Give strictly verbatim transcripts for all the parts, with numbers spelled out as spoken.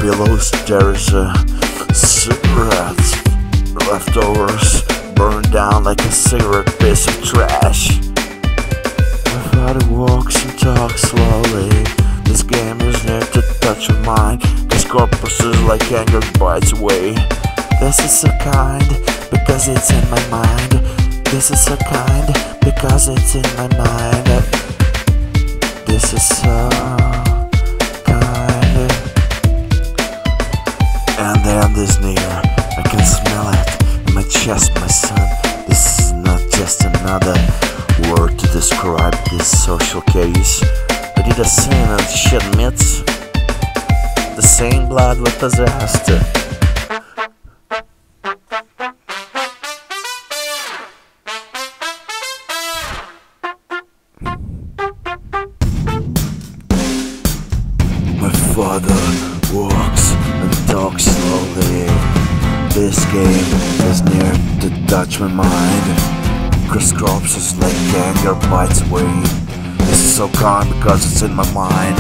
pillows there is a cigarette. Leftovers burned down like a cigarette piece of trash. My father walks and talks slowly. This game is near to touch your mind. This corpses like anger bites away. This is so kind because it's in my mind. This is so kind because it's in my mind. This is so kind. And the end is near. I can smell it in my chest, my son. This is not just another word to describe this social case. I did a sin and she admits the same blood we possessed. My father walks and talks slowly. This game is near to touch my mind. Chris corpses like anger bites away. This is so calm because it's in my mind.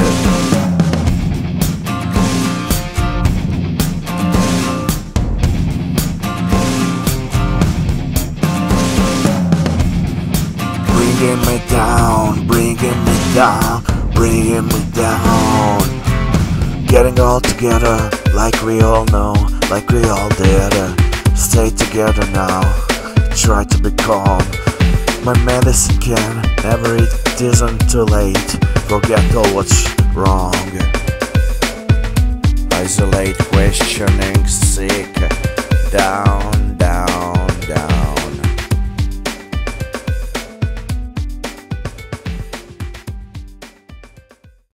Bringing me down, bringing me down, bringing me down. Getting all together like we all know, like we all did. Stay together now, try to be calm. My medicine can never, it isn't too late. Forget all what's wrong. Isolate, questioning, sick, down.